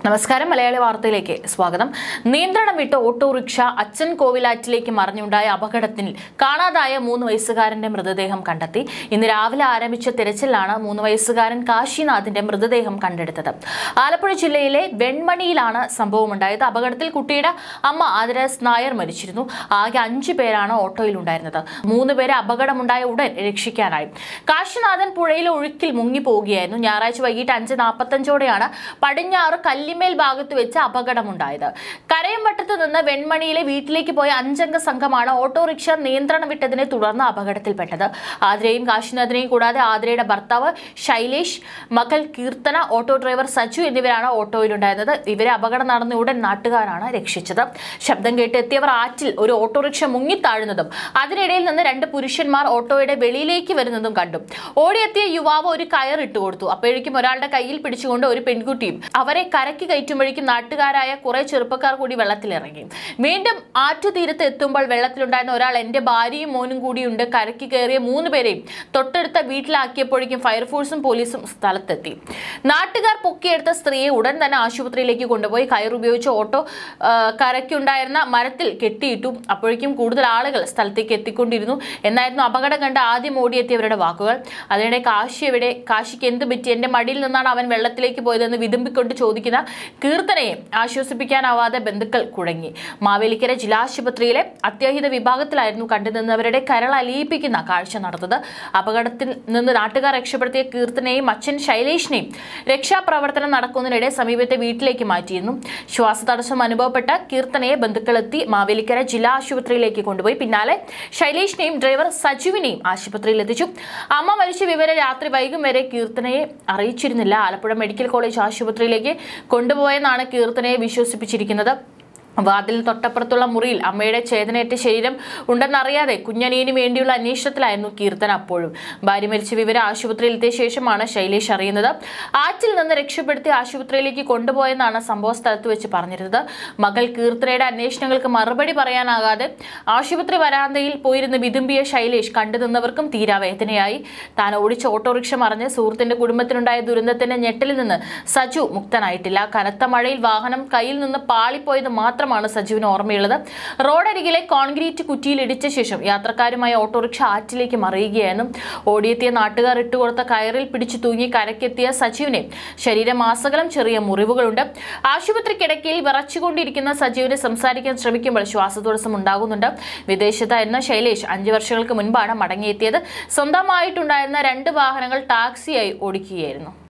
നമസ്കാരം മലയാളി വാർത്തയിലേക്ക് സ്വാഗതം. നിയന്ത്രണം വിട്ട ഓട്ടോറിക്ഷ അച്ഛൻ കോവിലാറ്റിലേക്ക് മറിഞ്ഞുണ്ടായ അപകടത്തിൽ കാണാതായ 3 വയസ്സുകാരന്റെ മൃതദേഹം കണ്ടെത്തി. ഇന്ന് രാവിലെ ആരംഭിച്ച തിരച്ചിലാണ് 3 വയസ്സുകാരൻ കാശിനാഥിന്റെ മൃതദേഹം കണ്ടെടുത്തത്. ആലപ്പുഴ ജില്ലയിലെ വെൺമണിയിലാണ് സംഭവമുണ്ടായത്. അപകടത്തിൽ കുട്ടിയുടെ അമ്മ ആദരസ് നായർ മരിച്ചിരുന്നു. ആകെ 5 പേരാണ് ഓട്ടോയിലുണ്ടായിരുന്നത്. 3 പേരെ അപകടമുണ്ടായ ഉടൻ രക്ഷിക്കാനായി. കാശിനാഥൻ പുഴയിലെ ഒഴുക്കിൽ മുങ്ങിപ്പോവുകയായിരുന്നു. ഞായറാഴ്ച വൈകിട്ട് 5:45ഓടെയാണ് പടിഞ്ഞാറ് കല്ലിമേൽ ഭാഗത്ത് വെച്ച് അപകടമുണ്ടായത്. കരയംവട്ടത്ത് നിന്ന് വെൺമണിയിലെ വീട്ടിലേക്ക് പോയ 5-അംഗ സംഘമാണ് ഓട്ടോറിക്ഷ നിയന്ത്രണം വിട്ടതിനെ തുടർന്ന് അപകടത്തിൽപ്പെട്ടത്. ആതിരയും കാശിനാഥിനെയും കൂടാതെ ആതിരയുടെ ഭർത്താവ് ശൈലേഷ്, മകൾ കീർത്തന, ഓട്ടോ ഡ്രൈവർ സജു എന്നിവരാണ് ഓട്ടോയിലുണ്ടായിരുന്നത്. ഇവരെ അപകടം നടന്ന ഉടൻ നാട്ടുകാരാണ് രക്ഷിച്ചത്. ശബ്ദം കേട്ട് എത്തിയവർ ആറ്റിൽ ഒരു ഓട്ടോറിക്ഷ മുങ്ങിത്താഴുന്നതും അതിനിടയിൽ നിന്ന് 2 പുരുഷന്മാർ ഓട്ടോയുടെ വെളിയിലേക്ക് വരുന്നതും കണ്ടു. ഓടിയെത്തിയ യുവാവ് ഒരു കയർ ഇട്ടുകൊടുത്തു. അപ്പോഴേക്കും ഒരാളുടെ കയ്യിൽ പിടിച്ചുകൊണ്ട് ഒരു പെൺകുട്ടിയും അവരെ കരയ്ക്ക് കയറ്റുമ്പോഴേക്കും നാട്ടുകാരായ കുറെ ചെറുപ്പക്കാർ കൂടി വെള്ളത്തിലിറങ്ങി. വീണ്ടും ആറ്റുതീരത്ത് എത്തുമ്പോൾ വെള്ളത്തിലുണ്ടായിരുന്ന ഒരാൾ എന്റെ ഭാര്യയും മോനും കൂടിയുണ്ട്, കരയ്ക്ക് കയറിയ 3 പേരെയും തൊട്ടടുത്ത വീട്ടിലാക്കിയപ്പോഴേക്കും ഫയർഫോഴ്സും പോലീസും സ്ഥലത്തെത്തി. നാട്ടുകാർ പൊക്കിയെടുത്ത സ്ത്രീയെ ഉടൻ തന്നെ ആശുപത്രിയിലേക്ക് കൊണ്ടുപോയി കയറുപയോഗിച്ച് ഓട്ടോ കരയ്ക്കുണ്ടായിരുന്ന മരത്തിൽ കെട്ടിയിട്ടു. അപ്പോഴേക്കും കൂടുതൽ ആളുകൾ സ്ഥലത്തേക്ക് എത്തിക്കൊണ്ടിരുന്നു എന്നായിരുന്നു അപകടം കണ്ട് ആദ്യം ഓടിയെത്തിയവരുടെ വാക്കുകൾ. അതിനിടെ കാശിക്ക് എന്ത് പറ്റി, എന്റെ മടിയിൽ നിന്നാണ് അവൻ വെള്ളത്തിലേക്ക് പോയതെന്ന് വിതുമ്പിക്കൊണ്ട് ചോദിക്കുന്ന കീർത്തനയെ ആശ്വസിപ്പിക്കാനാവാതെ ബന്ധുക്കൾ കുഴങ്ങി. മാവേലിക്കര ജില്ലാശുപത്രിയിലെ അത്യാഹിത വിഭാഗത്തിലായിരുന്നു കണ്ടുനിന്നവരുടെ കരൾ അലിയിപ്പിക്കുന്ന കാഴ്ച നടന്നത്. അപകടത്തിൽ നിന്ന് നാട്ടുകാർ രക്ഷപ്പെടുത്തിയ കീർത്തനയെയും അച്ഛൻ ശൈലേഷിനെയും രക്ഷാപ്രവർത്തനം നടക്കുന്നതിനിടെ സമീപത്തെ വീട്ടിലേക്ക് മാറ്റിയിരുന്നു. ശ്വാസതടസ്സം അനുഭവപ്പെട്ട കീർത്തനയെ ബന്ധുക്കളെത്തി മാവേലിക്കര ജില്ലാ ആശുപത്രിയിലേക്ക് കൊണ്ടുപോയി. പിന്നാലെ ശൈലേഷിനെയും ഡ്രൈവർ സജുവിനെയും ആശുപത്രിയിൽ എത്തിച്ചു. അമ്മ മരിച്ച വിവരം രാത്രി വൈകും വരെ കീർത്തനയെ അറിയിച്ചിരുന്നില്ല. ആലപ്പുഴ മെഡിക്കൽ കോളേജ് ആശുപത്രിയിലേക്ക് കൊണ്ടുപോയെന്നാണ് കീർത്തനയെ വിശ്വസിപ്പിച്ചിരിക്കുന്നത്. വാതിൽ തൊട്ടപ്പുറത്തുള്ള മുറിയിൽ അമ്മയുടെ ചേതനയേറ്റ ശരീരം ഉണ്ടെന്നറിയാതെ കുഞ്ഞനിയന് വേണ്ടിയുള്ള അന്വേഷണത്തിലായിരുന്നു കീർത്തന. അപ്പോഴും ഭാര്യ മരിച്ച വിവരം ആശുപത്രിയിൽ എത്തിയ ശേഷമാണ് ശൈലേഷ് അറിയുന്നത്. ആറ്റിൽ നിന്ന് രക്ഷപ്പെടുത്തി ആശുപത്രിയിലേക്ക് കൊണ്ടുപോയെന്നാണ് സംഭവ സ്ഥലത്ത് വെച്ച് പറഞ്ഞിരുന്നത്. മകൾ കീർത്തനയുടെ അന്വേഷണങ്ങൾക്ക് മറുപടി പറയാനാകാതെ ആശുപത്രി വരാന്തയിൽ പോയിരുന്ന് വിതുമ്പിയ ശൈലേഷ് കണ്ടുനിന്നവർക്കും തീരാവേദനയായി. താൻ ഓടിച്ച ഓട്ടോറിക്ഷ മറിഞ്ഞ് സുഹൃത്തിന്റെ കുടുംബത്തിനുണ്ടായ ദുരന്തത്തിന്റെ ഞെട്ടലിൽ നിന്ന് സജു മുക്തനായിട്ടില്ല. കനത്ത മഴയിൽ വാഹനം കയ്യിൽ നിന്ന് പാളിപ്പോയത് മാത്രമാണ് സജുവിന് ഓർമ്മയുള്ളത്. റോഡരികിലെ കോൺക്രീറ്റ് കുറ്റിയിൽ ഇടിച്ച ശേഷം യാത്രക്കാരുമായ ഓട്ടോറിക്ഷ ആറ്റിലേക്ക് മറിയുകയായിരുന്നു. ഓടിയെത്തിയ നാട്ടുകാർ ഇട്ടുകൊടുത്ത കയറിൽ പിടിച്ചു തൂങ്ങി കരക്കെത്തിയ സജീവിനെ ശരീരമാസകലം ചെറിയ മുറിവുകളുണ്ട്. ആശുപത്രി കിടക്കയിൽ വിറച്ചുകൊണ്ടിരിക്കുന്ന സജീവിനെ സംസാരിക്കാൻ ശ്രമിക്കുമ്പോൾ ശ്വാസതടസ്സം ഉണ്ടാകുന്നുണ്ട്. വിദേശത്തായിരുന്ന ശൈലേഷ് 5 വർഷങ്ങൾക്ക് മുൻപാണ് മടങ്ങിയെത്തിയത്. സ്വന്തമായിട്ടുണ്ടായിരുന്ന 2 വാഹനങ്ങൾ ടാക്സിയായി ഓടിക്കുകയായിരുന്നു.